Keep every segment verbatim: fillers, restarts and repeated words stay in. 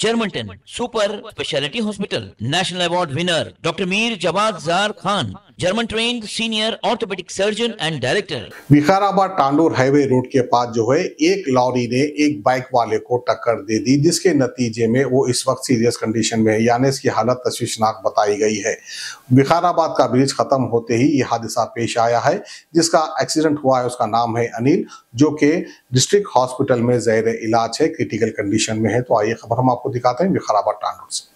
Germanton super speciality hospital. National award winner doctor Mir Jawad Zar Khan, German trained senior orthopaedic surgeon and director. Vikarabad Tandur highway road के पास जो है एक lorry ने एक बाइक वाले को टक्कर दे दी, जिसके नतीजे में वो इस वक्त सीरियस कंडीशन में है, यानी इसकी हालत तशवीशनाक बताई गई है। विकाराबाद का ब्रिज खत्म होते ही ये हादसा पेश आया है। जिसका एक्सीडेंट हुआ है उसका नाम है अनिल, जो कि डिस्ट्रिक्ट हॉस्पिटल में ज़ेर इलाज है, क्रिटिकल कंडीशन में है। तो आइए खबर हम आपको दिखाते हैं विकाराबाद टांडोर से।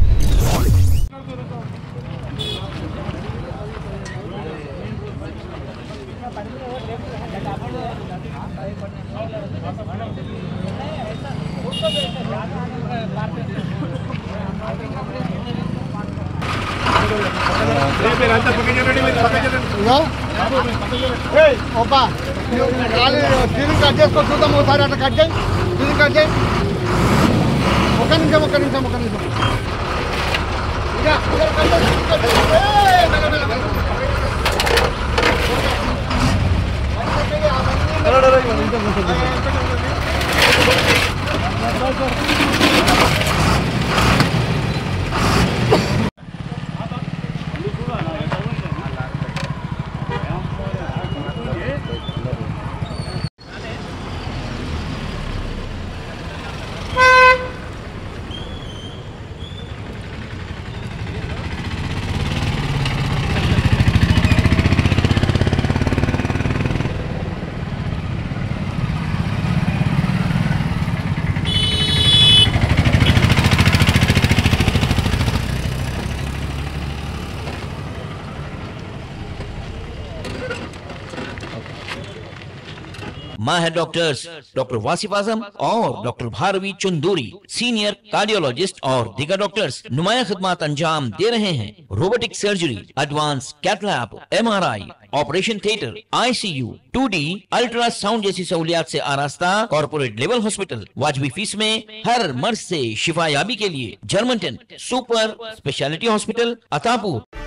కట్ చేసుకో చూద్దాం ఒకసారి అట్లా కట్ చేయి దీన్ని కట్ చేయి ఒక నిమిషం ఒక నిమిషం ఒక నిమిషం माहिर डॉक्टर्स डॉक्टर वासिफ आजम और doctor Bharavi Chanduri, senior cardiologist और दीगर डॉक्टर्स नुमाया खिदमत अंजाम दे रहे हैं। Robotic surgery, advance cath lab, M R I, operation theatre, I C U, two D, ultrasound जैसी सहूलियात से आरास्ता कॉर्पोरेट लेवल हॉस्पिटल। वाजबी फीस में हर मर्ज से शिफायाबी के लिए Germanten super speciality hospital, Attapur.